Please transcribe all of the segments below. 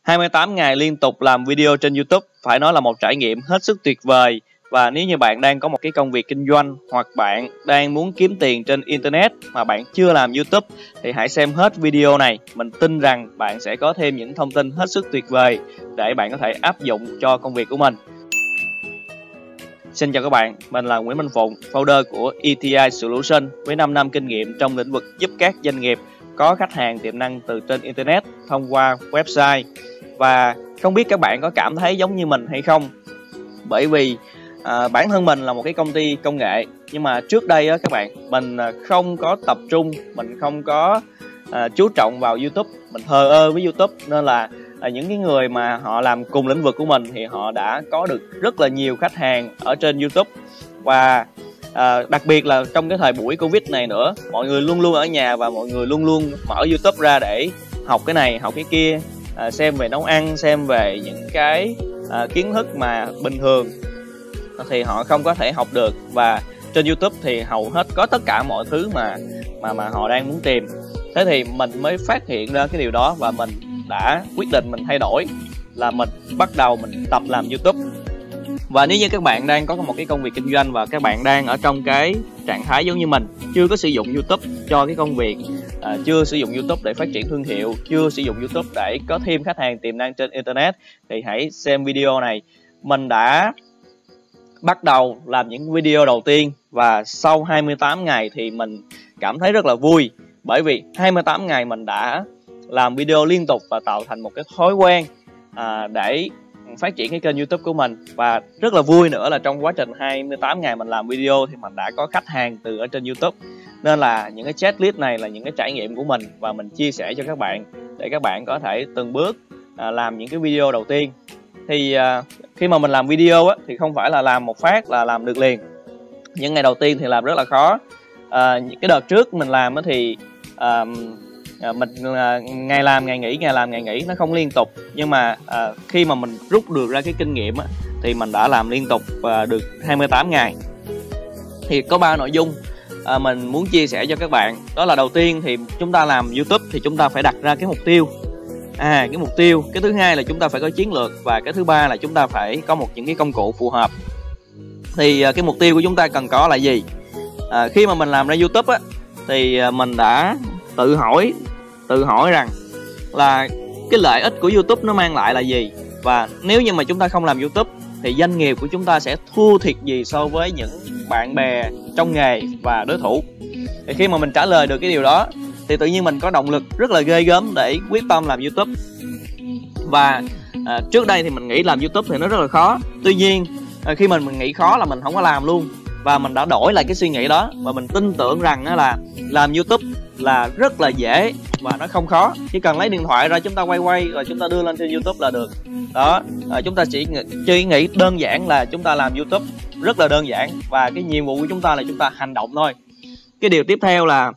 28 ngày liên tục làm video trên YouTube phải nói là một trải nghiệm hết sức tuyệt vời. Và nếu như bạn đang có một cái công việc kinh doanh hoặc bạn đang muốn kiếm tiền trên Internet mà bạn chưa làm YouTube thì hãy xem hết video này. Mình tin rằng bạn sẽ có thêm những thông tin hết sức tuyệt vời để bạn có thể áp dụng cho công việc của mình. Xin chào các bạn, mình là Nguyễn Minh Phụng, founder của ETI Solution với 5 năm kinh nghiệm trong lĩnh vực giúp các doanh nghiệp có khách hàng tiềm năng từ trên Internet thông qua website. Và không biết các bạn có cảm thấy giống như mình hay không? Bởi vì bản thân mình là một cái công ty công nghệ, nhưng mà trước đây các bạn, mình không có tập trung, mình không có chú trọng vào YouTube, mình thờ ơ với YouTube, nên là những cái người mà họ làm cùng lĩnh vực của mình thì họ đã có được rất là nhiều khách hàng ở trên YouTube. Và đặc biệt là trong cái thời buổi Covid này nữa, mọi người luôn luôn ở nhà và mọi người luôn luôn mở YouTube ra để học cái này, học cái kia, xem về nấu ăn, xem về những cái kiến thức mà bình thường thì họ không có thể học được. Và trên YouTube thì hầu hết có tất cả mọi thứ mà họ đang muốn tìm. Thế thì mình mới phát hiện ra cái điều đó và mình đã quyết định mình thay đổi, là mình bắt đầu mình tập làm YouTube. Và nếu như các bạn đang có một cái công việc kinh doanh và các bạn đang ở trong cái trạng thái giống như mình, chưa có sử dụng YouTube cho cái công việc, chưa sử dụng YouTube để phát triển thương hiệu, chưa sử dụng YouTube để có thêm khách hàng tiềm năng trên Internet, thì hãy xem video này. Mình đã bắt đầu làm những video đầu tiên và sau 28 ngày thì mình cảm thấy rất là vui. Bởi vì 28 ngày mình đã làm video liên tục và tạo thành một cái thói quen để phát triển cái kênh YouTube của mình. Và rất là vui nữa là trong quá trình 28 ngày mình làm video thì mình đã có khách hàng từ ở trên YouTube. Nên là những cái checklist này là những cái trải nghiệm của mình và mình chia sẻ cho các bạn để các bạn có thể từng bước làm những cái video đầu tiên. Thì khi mà mình làm video thì không phải là làm một phát là làm được liền. Những ngày đầu tiên thì làm rất là khó. Cái đợt trước mình làm thì mình ngày làm ngày nghỉ, ngày làm ngày nghỉ, nó không liên tục. Nhưng mà khi mà mình rút được ra cái kinh nghiệm thì mình đã làm liên tục được 28 ngày. Thì có 3 nội dung mình muốn chia sẻ cho các bạn. Đó là đầu tiên thì chúng ta làm YouTube thì chúng ta phải đặt ra cái mục tiêu. Cái mục tiêu. Cái thứ hai là chúng ta phải có chiến lược. Và cái thứ ba là chúng ta phải có những cái công cụ phù hợp. Thì cái mục tiêu của chúng ta cần có là gì? Khi mà mình làm ra YouTube thì mình đã tự hỏi rằng là cái lợi ích của YouTube nó mang lại là gì, và nếu như mà chúng ta không làm YouTube thì doanh nghiệp của chúng ta sẽ thua thiệt gì so với những bạn bè trong nghề và đối thủ. Thì khi mà mình trả lời được cái điều đó thì tự nhiên mình có động lực rất là ghê gớm để quyết tâm làm YouTube. Và trước đây thì mình nghĩ làm YouTube thì nó rất là khó. Tuy nhiên khi mình nghĩ khó là mình không có làm luôn. Và mình đã đổi lại cái suy nghĩ đó và mình tin tưởng rằng là làm YouTube là rất là dễ và nó không khó. Chỉ cần lấy điện thoại ra chúng ta quay rồi chúng ta đưa lên trên YouTube là được. Đó, chúng ta chỉ nghĩ đơn giản là chúng ta làm YouTube rất là đơn giản, và cái nhiệm vụ của chúng ta là chúng ta hành động thôi. Cái điều tiếp theo là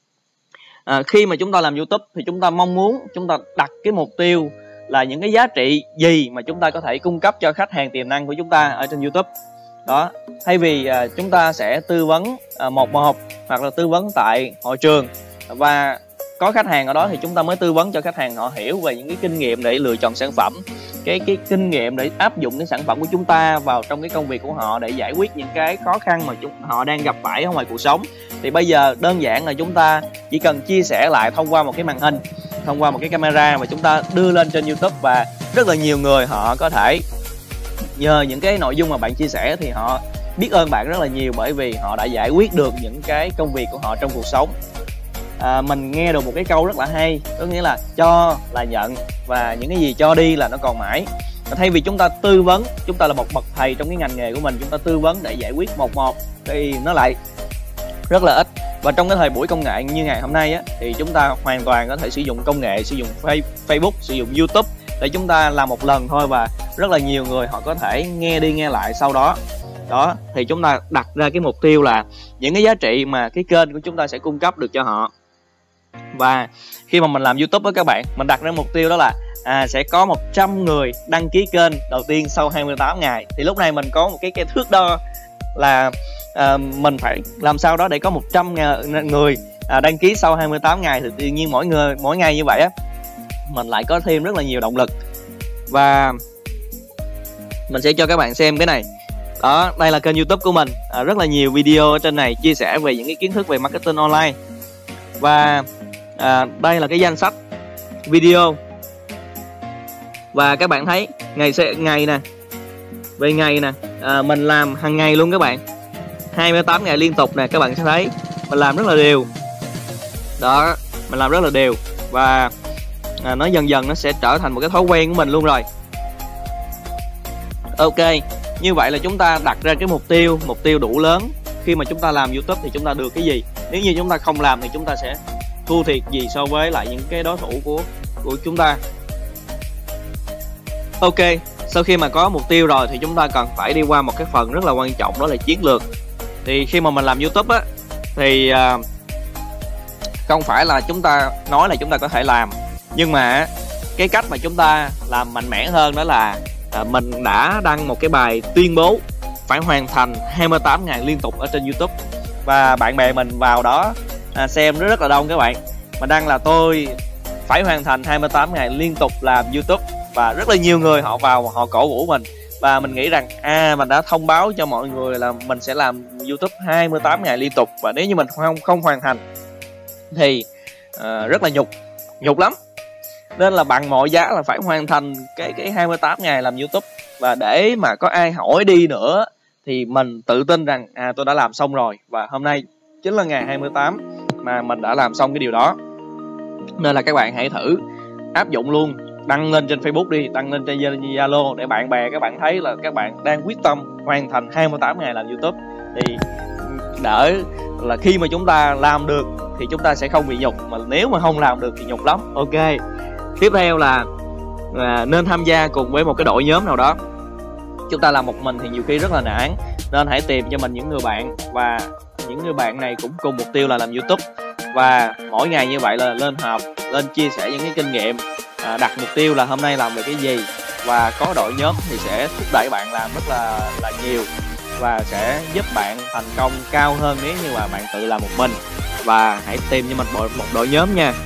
khi mà chúng ta làm YouTube thì chúng ta mong muốn, chúng ta đặt cái mục tiêu là những cái giá trị gì mà chúng ta có thể cung cấp cho khách hàng tiềm năng của chúng ta ở trên YouTube. Đó, thay vì chúng ta sẽ tư vấn một hoặc là tư vấn tại hội trường và có khách hàng ở đó thì chúng ta mới tư vấn cho khách hàng họ hiểu về những cái kinh nghiệm để lựa chọn sản phẩm, cái kinh nghiệm để áp dụng cái sản phẩm của chúng ta vào trong cái công việc của họ để giải quyết những cái khó khăn mà họ đang gặp phải ở ngoài cuộc sống. Thì bây giờ đơn giản là chúng ta chỉ cần chia sẻ lại thông qua một cái màn hình, thông qua một cái camera mà chúng ta đưa lên trên YouTube, và rất là nhiều người họ có thể nhờ những cái nội dung mà bạn chia sẻ thì họ biết ơn bạn rất là nhiều, bởi vì họ đã giải quyết được những cái công việc của họ trong cuộc sống. Mình nghe được một cái câu rất là hay, có nghĩa là cho là nhận và những cái gì cho đi là nó còn mãi. Thay vì chúng ta tư vấn, chúng ta là một bậc thầy trong cái ngành nghề của mình, chúng ta tư vấn để giải quyết một thì nó lại rất là ít. Và trong cái thời buổi công nghệ như ngày hôm nay thì chúng ta hoàn toàn có thể sử dụng công nghệ, sử dụng Facebook, sử dụng YouTube để chúng ta làm một lần thôi, và rất là nhiều người họ có thể nghe đi nghe lại sau đó. Đó, thì chúng ta đặt ra cái mục tiêu là những cái giá trị mà cái kênh của chúng ta sẽ cung cấp được cho họ. Và khi mà mình làm YouTube với các bạn, mình đặt ra mục tiêu đó là sẽ có 100 người đăng ký kênh đầu tiên sau 28 ngày. Thì lúc này mình có một cái thước đo là mình phải làm sao đó để có 100 người đăng ký sau 28 ngày. Thì tự nhiên mỗi ngày như vậy mình lại có thêm rất là nhiều động lực. Và mình sẽ cho các bạn xem cái này. Đó, đây là kênh YouTube của mình. Rất là nhiều video ở trên này chia sẻ về những cái kiến thức về marketing online. Và đây là cái danh sách video. Và các bạn thấy ngày nè, về ngày nè, mình làm hàng ngày luôn các bạn, 28 ngày liên tục nè. Các bạn sẽ thấy mình làm rất là đều. Đó, mình làm rất là đều. Và nó dần dần nó sẽ trở thành một cái thói quen của mình luôn rồi. Ok, như vậy là chúng ta đặt ra cái mục tiêu đủ lớn. Khi mà chúng ta làm YouTube thì chúng ta được cái gì? Nếu như chúng ta không làm thì chúng ta sẽ thua thiệt gì so với lại những cái đối thủ của chúng ta. Ok, sau khi mà có mục tiêu rồi thì chúng ta cần phải đi qua một cái phần rất là quan trọng, đó là chiến lược. Thì khi mà mình làm YouTube á, thì không phải là chúng ta nói là chúng ta có thể làm, nhưng mà cái cách mà chúng ta làm mạnh mẽ hơn đó là mình đã đăng một cái bài tuyên bố phải hoàn thành 28 ngày liên tục ở trên YouTube. Và bạn bè mình vào đó xem rất là đông các bạn. Mình đăng là tôi phải hoàn thành 28 ngày liên tục làm YouTube. Và rất là nhiều người họ vào họ cổ vũ mình. Và mình nghĩ rằng mình đã thông báo cho mọi người là mình sẽ làm YouTube 28 ngày liên tục. Và nếu như mình không hoàn thành thì rất là nhục lắm. Nên là bằng mọi giá là phải hoàn thành cái 28 ngày làm YouTube. Và để mà có ai hỏi đi nữa thì mình tự tin rằng tôi đã làm xong rồi. Và hôm nay chính là ngày 28 mà mình đã làm xong cái điều đó. Nên là các bạn hãy thử áp dụng luôn. Đăng lên trên Facebook đi, đăng lên trên Zalo để bạn bè các bạn thấy là các bạn đang quyết tâm hoàn thành 28 ngày làm YouTube. Thì đỡ là khi mà chúng ta làm được thì chúng ta sẽ không bị nhục, mà nếu mà không làm được thì nhục lắm. Ok, tiếp theo là nên tham gia cùng với một cái đội nhóm nào đó. Chúng ta làm một mình thì nhiều khi rất là nản, nên hãy tìm cho mình những người bạn, và những người bạn này cũng cùng mục tiêu là làm YouTube. Và mỗi ngày như vậy là lên họp, lên chia sẻ những cái kinh nghiệm, đặt mục tiêu là hôm nay làm về cái gì. Và có đội nhóm thì sẽ thúc đẩy bạn làm rất là nhiều, và sẽ giúp bạn thành công cao hơn nếu như mà bạn tự làm một mình. Và hãy tìm cho mình một đội nhóm nha.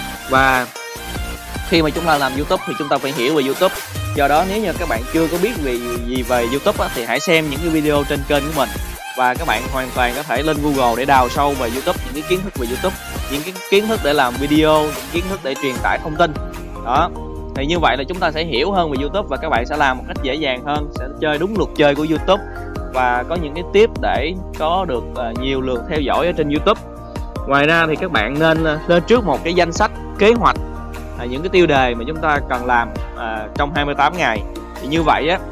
Và khi mà chúng ta làm YouTube thì chúng ta phải hiểu về YouTube. Do đó nếu như các bạn chưa có biết gì về YouTube thì hãy xem những cái video trên kênh của mình. Và các bạn hoàn toàn có thể lên Google để đào sâu về YouTube, những cái kiến thức về YouTube, những cái kiến thức để làm video, những kiến thức để truyền tải thông tin. Đó, thì như vậy là chúng ta sẽ hiểu hơn về YouTube, và các bạn sẽ làm một cách dễ dàng hơn, sẽ chơi đúng luật chơi của YouTube, và có những cái tip để có được nhiều lượt theo dõi ở trên YouTube. Ngoài ra thì các bạn nên lên trước một cái danh sách kế hoạch, những cái tiêu đề mà chúng ta cần làm trong 28 ngày. Thì như vậy á,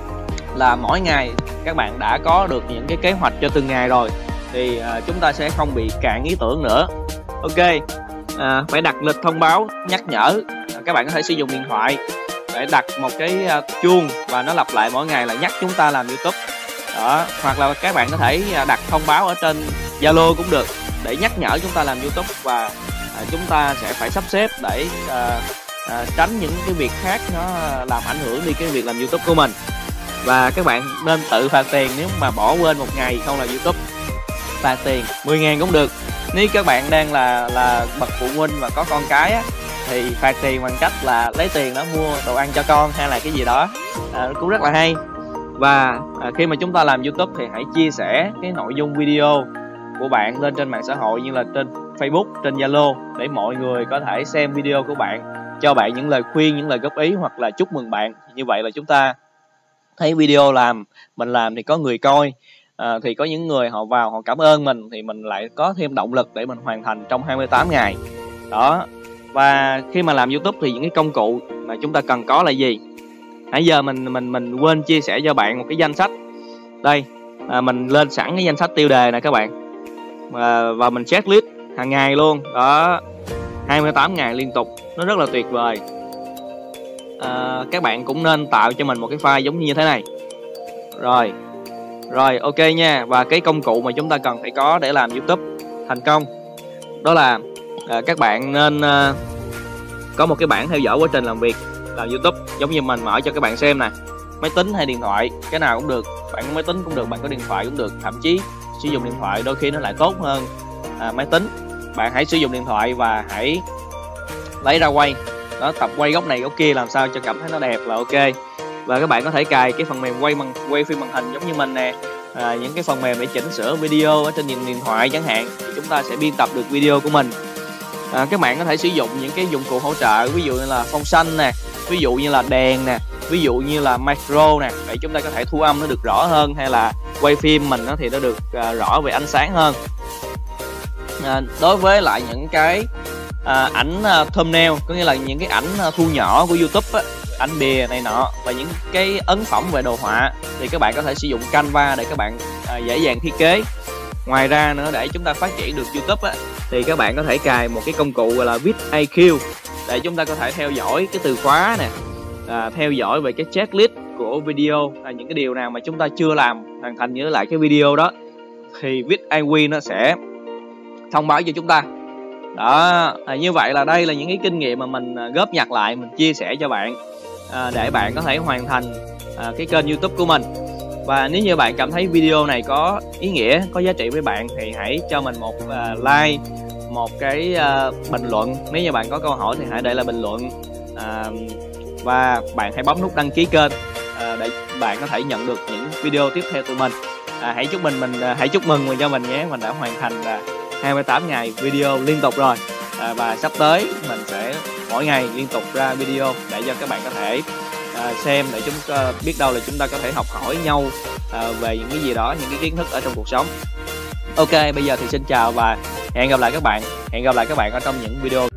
là mỗi ngày các bạn đã có được những cái kế hoạch cho từng ngày rồi, thì chúng ta sẽ không bị cạn ý tưởng nữa. Ok, phải đặt lịch thông báo nhắc nhở. Các bạn có thể sử dụng điện thoại để đặt một cái chuông và nó lặp lại mỗi ngày là nhắc chúng ta làm YouTube. Đó, hoặc là các bạn có thể đặt thông báo ở trên Zalo cũng được để nhắc nhở chúng ta làm YouTube. Và chúng ta sẽ phải sắp xếp để tránh những cái việc khác nó làm ảnh hưởng đi cái việc làm YouTube của mình. Và các bạn nên tự phạt tiền nếu mà bỏ quên một ngày không làm YouTube. Phạt tiền 10.000 cũng được. Nếu các bạn đang là bậc phụ huynh và có con cái á, thì phạt tiền bằng cách là lấy tiền đó mua đồ ăn cho con hay là cái gì đó, cũng rất là hay. Và khi mà chúng ta làm YouTube thì hãy chia sẻ cái nội dung video của bạn lên trên mạng xã hội, như là trên Facebook, trên Zalo, để mọi người có thể xem video của bạn, cho bạn những lời khuyên, những lời góp ý, hoặc là chúc mừng bạn. Như vậy là chúng ta thấy video mình làm thì có người coi, thì có những người họ vào họ cảm ơn mình, thì mình lại có thêm động lực để mình hoàn thành trong 28 ngày đó. Và khi mà làm YouTube thì những cái công cụ mà chúng ta cần có là gì? Nãy giờ mình quên chia sẻ cho bạn một cái danh sách đây. Mình lên sẵn cái danh sách tiêu đề này các bạn, và mình checklist hàng ngày luôn đó, 28 ngày liên tục, nó rất là tuyệt vời. Các bạn cũng nên tạo cho mình một cái file giống như thế này. Rồi ok nha. Và cái công cụ mà chúng ta cần phải có để làm YouTube thành công đó là các bạn nên có một cái bảng theo dõi quá trình làm việc làm YouTube, giống như mình mở cho các bạn xem nè. Máy tính hay điện thoại, cái nào cũng được. Bạn có máy tính cũng được, bạn có điện thoại cũng được. Thậm chí sử dụng điện thoại đôi khi nó lại tốt hơn máy tính. Bạn hãy sử dụng điện thoại và hãy lấy ra quay đó, tập quay góc này góc kia làm sao cho cảm thấy nó đẹp là ok. Và các bạn có thể cài cái phần mềm quay phim màn hình giống như mình nè, những cái phần mềm để chỉnh sửa video ở trên điện thoại chẳng hạn, thì chúng ta sẽ biên tập được video của mình. Các bạn có thể sử dụng những cái dụng cụ hỗ trợ, ví dụ như là phông xanh nè, ví dụ như là đèn nè, ví dụ như là micro nè, để chúng ta có thể thu âm nó được rõ hơn, hay là quay phim mình thì nó được rõ về ánh sáng hơn. Đối với lại những cái ảnh thumbnail, có nghĩa là những cái ảnh thu nhỏ của YouTube á, ảnh bìa này nọ, và những cái ấn phẩm về đồ họa, thì các bạn có thể sử dụng Canva để các bạn dễ dàng thiết kế. Ngoài ra nữa, để chúng ta phát triển được YouTube á, thì các bạn có thể cài một cái công cụ gọi là vidIQ để chúng ta có thể theo dõi cái từ khóa nè, theo dõi về cái checklist của video, những cái điều nào mà chúng ta chưa làm hoàn thành với lại cái video đó, thì vidIQ nó sẽ thông báo cho chúng ta. Đó, như vậy là đây là những cái kinh nghiệm mà mình góp nhặt lại, mình chia sẻ cho bạn để bạn có thể hoàn thành cái kênh YouTube của mình. Và nếu như bạn cảm thấy video này có ý nghĩa, có giá trị với bạn, thì hãy cho mình một like, một cái bình luận. Nếu như bạn có câu hỏi thì hãy để lại bình luận, và bạn hãy bấm nút đăng ký kênh để bạn có thể nhận được những video tiếp theo từ mình. Hãy chúc mừng cho mình nhé, mình đã hoàn thành 28 ngày video liên tục rồi, và sắp tới mình sẽ mỗi ngày liên tục ra video để cho các bạn có thể xem, để chúng biết đâu là chúng ta có thể học hỏi nhau về những cái gì đó, những cái kiến thức ở trong cuộc sống. Ok, bây giờ thì xin chào và hẹn gặp lại các bạn ở trong những video